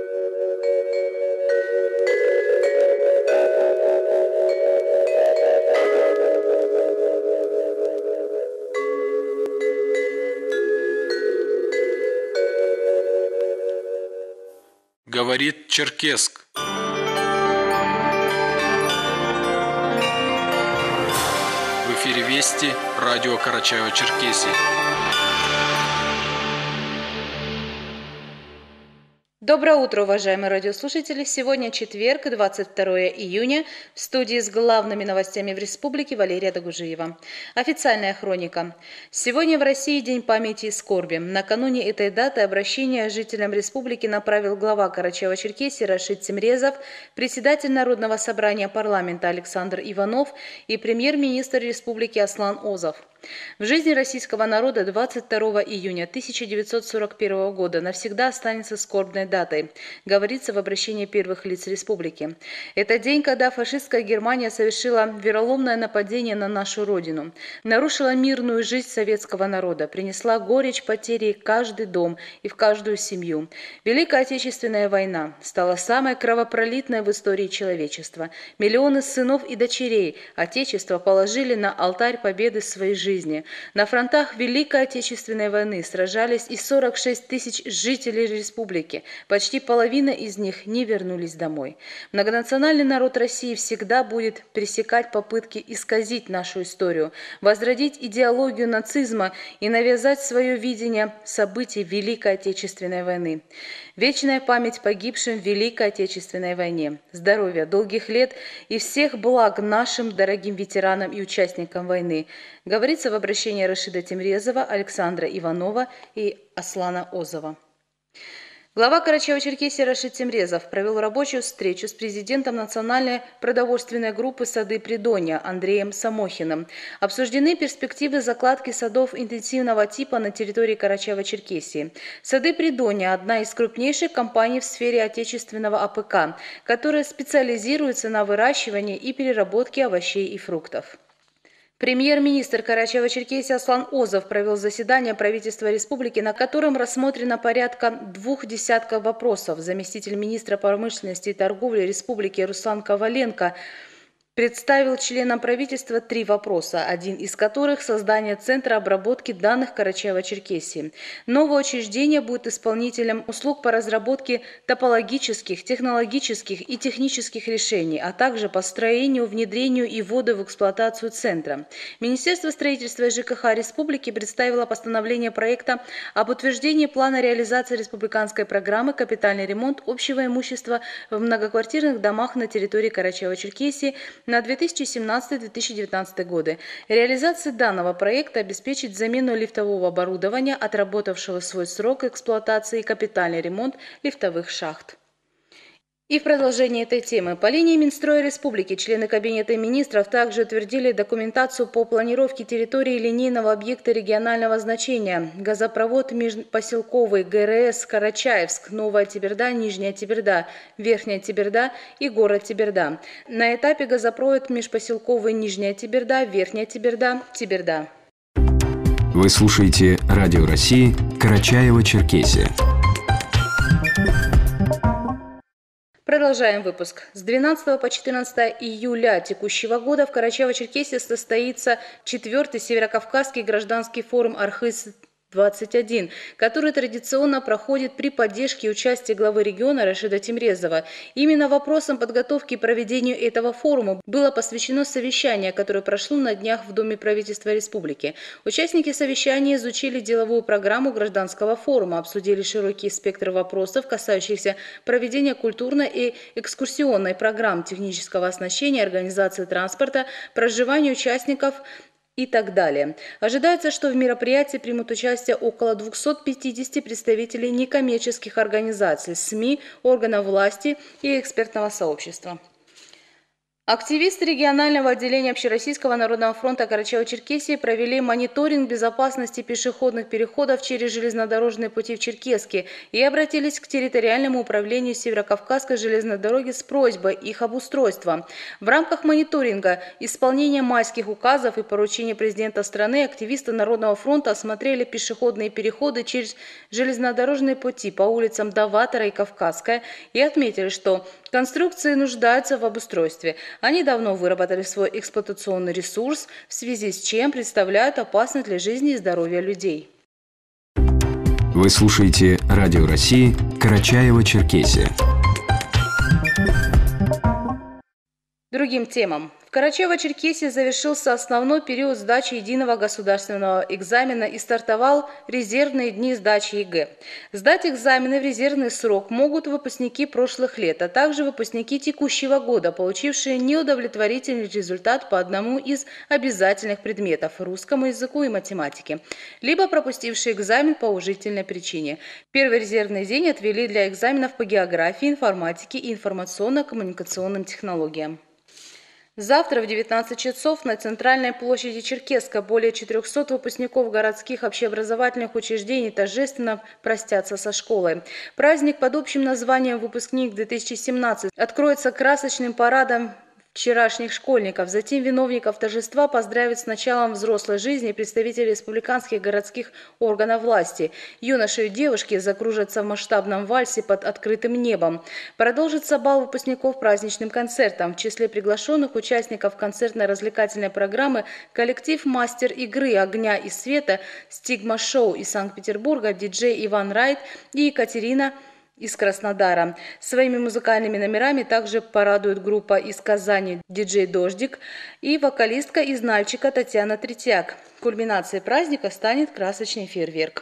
Говорит Черкесск. В эфире Вести, радио Карачаево-Черкесии. Доброе утро, уважаемые радиослушатели! Сегодня четверг, 22 июня. В студии с главными новостями в республике Валерия Дагужиева. Официальная хроника. Сегодня в России День памяти и скорби. Накануне этой даты обращение жителям республики направил глава Карачаево-Черкесии Рашид Тимрезов, председатель Народного собрания парламента Александр Иванов и премьер-министр республики Аслан Озов. В жизни российского народа 22 июня 1941 года навсегда останется скорбной датой, говорится в обращении первых лиц республики. Это день, когда фашистская Германия совершила вероломное нападение на нашу родину, нарушила мирную жизнь советского народа, принесла горечь потери в каждый дом и в каждую семью. Великая Отечественная война стала самой кровопролитной в истории человечества. Миллионы сынов и дочерей Отечества положили на алтарь победы своей жизни. На фронтах Великой Отечественной войны сражались и 46 тысяч жителей республики. Почти половина из них не вернулись домой. Многонациональный народ России всегда будет пресекать попытки исказить нашу историю, возродить идеологию нацизма и навязать свое видение событий Великой Отечественной войны. Вечная память погибшим в Великой Отечественной войне. Здоровья, долгих лет и всех благ нашим дорогим ветеранам и участникам войны, говорится в обращении Рашида Тимрезова, Александра Иванова и Аслана Озова. Глава Карачаево-Черкесии Рашид Тимрезов провел рабочую встречу с президентом Национальной продовольственной группы «Сады Придонья» Андреем Самохиным. Обсуждены перспективы закладки садов интенсивного типа на территории Карачаево-Черкесии. «Сады Придонья» – одна из крупнейших компаний в сфере отечественного АПК, которая специализируется на выращивании и переработке овощей и фруктов. Премьер-министр Карачаево-Черкесии Аслан Озов провел заседание правительства республики, на котором рассмотрено порядка 20 вопросов. Заместитель министра промышленности и торговли республики Руслан Коваленко представил членам правительства 3 вопроса, один из которых – создание Центра обработки данных Карачаево-Черкесии. Новое учреждение будет исполнителем услуг по разработке топологических, технологических и технических решений, а также по строению, внедрению и вводу в эксплуатацию Центра. Министерство строительства и ЖКХ республики представило постановление проекта об утверждении плана реализации республиканской программы «Капитальный ремонт общего имущества в многоквартирных домах на территории Карачаево-Черкесии» на 2017-2019 годы. Реализация данного проекта обеспечит замену лифтового оборудования, отработавшего свой срок эксплуатации, и капитальный ремонт лифтовых шахт. И в продолжение этой темы по линии Минстроя Республики члены Кабинета министров также утвердили документацию по планировке территории линейного объекта регионального значения газопровод межпоселковый ГРС Карачаевск, Новая Теберда, Нижняя Теберда, Верхняя Теберда и город Теберда. На этапе газопровод межпоселковый Нижняя Теберда, Верхняя Теберда, Теберда. Вы слушаете Радио России Карачаево-Черкесия. Продолжаем выпуск. С 12 по 14 июля текущего года в Карачаево-Черкесии состоится 4-й Северокавказский гражданский форум «Архыз-21», который традиционно проходит при поддержке и участии главы региона Рашида Тимрезова. Именно вопросам подготовки и проведению этого форума было посвящено совещание, которое прошло на днях в Доме правительства республики. Участники совещания изучили деловую программу гражданского форума, обсудили широкий спектр вопросов, касающихся проведения культурной и экскурсионной программ, технического оснащения, организации транспорта, проживания участников и так далее. Ожидается, что в мероприятии примут участие около 250 представителей некоммерческих организаций, СМИ, органов власти и экспертного сообщества. Активисты регионального отделения Общероссийского народного фронта Карачаево-Черкесии провели мониторинг безопасности пешеходных переходов через железнодорожные пути в Черкесске и обратились к территориальному управлению Северокавказской железной дороги с просьбой их обустройства. В рамках мониторинга исполнения майских указов и поручений президента страны активисты Народного фронта осмотрели пешеходные переходы через железнодорожные пути по улицам Даватора и Кавказская и отметили, что конструкции нуждаются в обустройстве. Они давно выработали свой эксплуатационный ресурс, в связи с чем представляют опасность для жизни и здоровья людей. Вы слушаете Радио России «Карачаево-Черкесия». Другим темам. В Карачаево-Черкесии завершился основной период сдачи единого государственного экзамена и стартовал резервные дни сдачи ЕГЭ. Сдать экзамены в резервный срок могут выпускники прошлых лет, а также выпускники текущего года, получившие неудовлетворительный результат по одному из обязательных предметов – русскому языку и математике, либо пропустившие экзамен по уважительной причине. Первый резервный день отвели для экзаменов по географии, информатике и информационно-коммуникационным технологиям. Завтра в 19 часов на центральной площади Черкесска более 400 выпускников городских общеобразовательных учреждений торжественно простятся со школой. Праздник под общим названием «Выпускник-2017» откроется красочным парадом вчерашних школьников. Затем виновников торжества поздравят с началом взрослой жизни представители республиканских городских органов власти. Юноши и девушки закружатся в масштабном вальсе под открытым небом. Продолжится бал выпускников праздничным концертом. В числе приглашенных участников концертно-развлекательной программы коллектив «Мастер игры огня и света» «Стигма-шоу» из Санкт-Петербурга, диджей Иван Райт и Екатерина из Краснодара. Своими музыкальными номерами также порадует группа из Казани «Диджей Дождик» и вокалистка из Нальчика Татьяна Третьяк. Кульминацией праздника станет красочный фейерверк.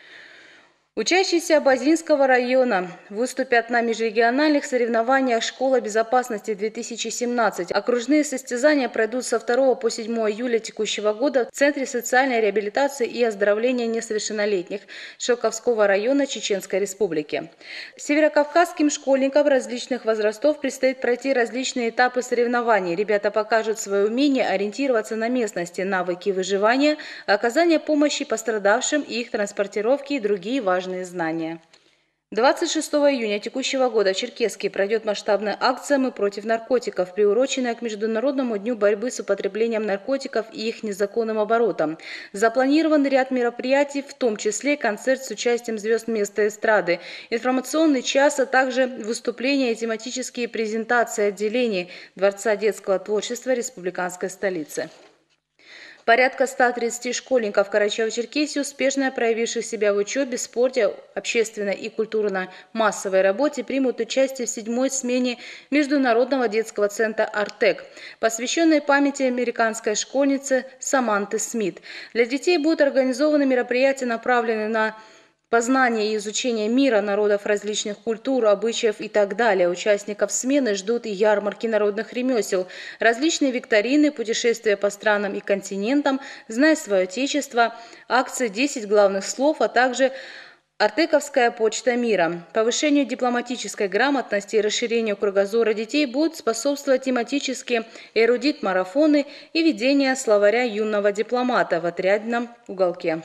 Учащиеся Обозинского района выступят на межрегиональных соревнованиях «Школа безопасности-2017». Окружные состязания пройдут со 2 по 7 июля текущего года в Центре социальной реабилитации и оздоровления несовершеннолетних Шелковского района Чеченской Республики. Северокавказским школьникам различных возрастов предстоит пройти различные этапы соревнований. Ребята покажут свое умение ориентироваться на местности, навыки выживания, оказания помощи пострадавшим и их транспортировки и другие важные знания. 26 июня текущего года в Черкесске пройдет масштабная акция «Мы против наркотиков», приуроченная к Международному дню борьбы с употреблением наркотиков и их незаконным оборотом. Запланирован ряд мероприятий, в том числе концерт с участием звезд места эстрады, информационный час, а также выступления и тематические презентации отделений Дворца детского творчества республиканской столицы. Порядка 130 школьников Карачаево-Черкесии, успешно проявивших себя в учебе, спорте, общественной и культурно-массовой работе, примут участие в 7-й смене Международного детского центра «Артек», посвященной памяти американской школьницы Саманты Смит. Для детей будут организованы мероприятия, направленные на познание и изучение мира, народов различных культур, обычаев и так далее. Участников смены ждут и ярмарки народных ремесел, различные викторины, путешествия по странам и континентам, «Знай свое отечество», акции «10 главных слов», а также Артековская почта мира. Повышению дипломатической грамотности и расширению кругозора детей будут способствовать тематические эрудит-марафоны и ведение словаря юного дипломата в отрядном уголке.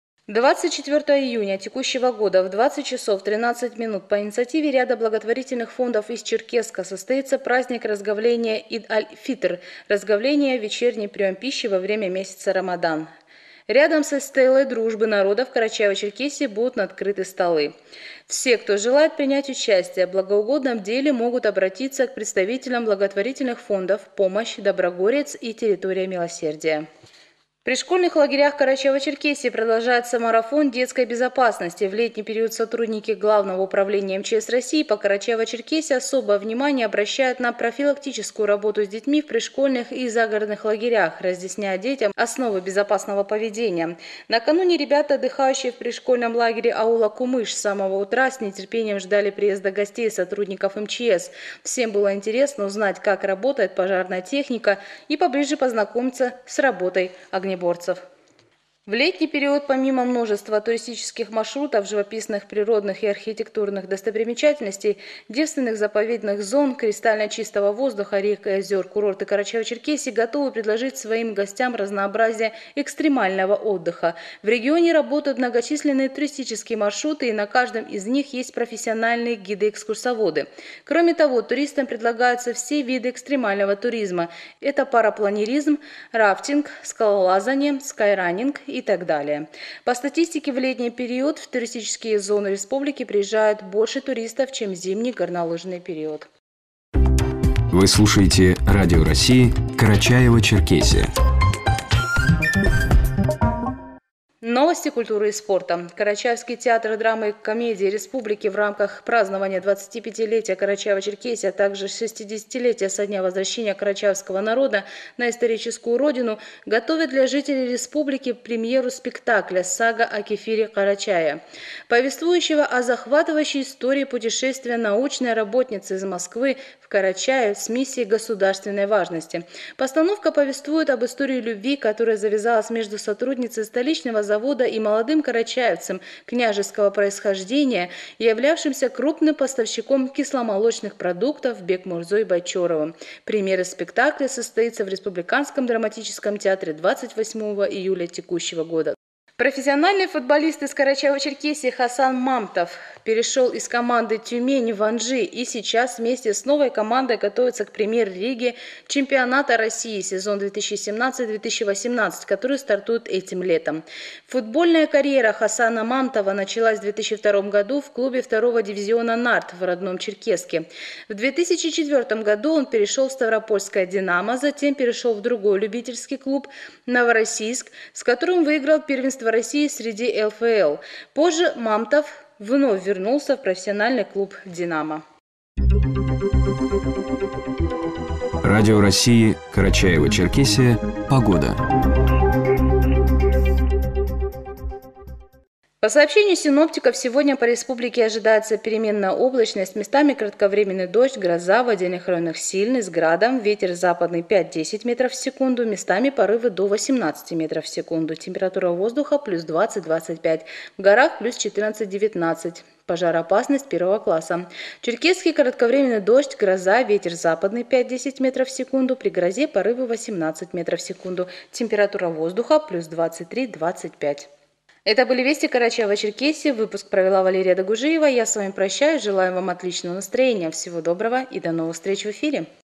24 июня текущего года в 20 часов 13 минут по инициативе ряда благотворительных фондов из Черкесска состоится праздник разговления Ид-аль-Фитр, разговления вечерний прием пищи во время месяца Рамадан. Рядом со стелой дружбы народов Карачаево-Черкесии будут открыты столы. Все, кто желает принять участие в благоугодном деле, могут обратиться к представителям благотворительных фондов «Помощь», «Доброгорец» и «Территория милосердия». При школьных лагерях Карачаево-Черкесии продолжается марафон детской безопасности. В летний период сотрудники Главного управления МЧС России по Карачаево-Черкесии особое внимание обращают на профилактическую работу с детьми в пришкольных и загородных лагерях, разъясняя детям основы безопасного поведения. Накануне ребята, отдыхающие в пришкольном лагере аула Кумыш, с самого утра с нетерпением ждали приезда гостей сотрудников МЧС. Всем было интересно узнать, как работает пожарная техника и поближе познакомиться с работой огнеборцев. В летний период, помимо множества туристических маршрутов, живописных, природных и архитектурных достопримечательностей, девственных заповедных зон, кристально чистого воздуха, рек и озер, курорты Карачаево-Черкесии готовы предложить своим гостям разнообразие экстремального отдыха. В регионе работают многочисленные туристические маршруты, и на каждом из них есть профессиональные гиды-экскурсоводы. Кроме того, туристам предлагаются все виды экстремального туризма. Это парапланеризм, рафтинг, скалолазание, скайранинг и так далее. По статистике, в летний период в туристические зоны республики приезжают больше туристов, чем в зимний горнолыжный период. Вы слушаете Радио России «Карачаево-Черкесия». Новости культуры и спорта. Карачаевский театр драмы и комедии республики в рамках празднования 25-летия Карачаево-Черкесии, а также 60-летия со дня возвращения карачаевского народа на историческую родину готовит для жителей республики премьеру спектакля «Сага о кефире Карачая», повествующего о захватывающей истории путешествия научной работницы из Москвы в Карачаев с миссией государственной важности. Постановка повествует об истории любви, которая завязалась между сотрудницей столичного завода и молодым карачаевцем княжеского происхождения, являвшимся крупным поставщиком кисломолочных продуктов Бекмурзой Байчоровым. Премьера спектакля состоится в Республиканском драматическом театре 28 июля текущего года. Профессиональный футболист из Карачаево-Черкесии Хасан Мамтов перешел из команды «Тюмень» в «Анжи» и сейчас вместе с новой командой готовится к премьер-лиге чемпионата России сезон 2017-2018, который стартует этим летом. Футбольная карьера Хасана Мамтова началась в 2002 году в клубе второго дивизиона «Нарт» в родном Черкесске. В 2004 году он перешел в Ставропольское «Динамо», затем перешел в другой любительский клуб «Новороссийск», с которым выиграл первенство России среди ЛФЛ. Позже Мамтов вновь вернулся в профессиональный клуб «Динамо». Радио России «Карачаево-Черкесия». Погода. По сообщению синоптиков, сегодня по республике ожидается переменная облачность, местами кратковременный дождь, гроза, в отдельных районах сильный, с градом, ветер западный 5-10 метров в секунду, местами порывы до 18 метров в секунду, температура воздуха плюс 20-25, в горах плюс 14-19. Пожароопасность первого класса. Черкесский кратковременный дождь, гроза, ветер западный 5-10 метров в секунду, при грозе порывы 18 метров в секунду, температура воздуха плюс 23-25. Это были вести Карачаево-Черкесии. Выпуск провела Валерия Дагужиева. Я с вами прощаюсь. Желаю вам отличного настроения. Всего доброго и до новых встреч в эфире.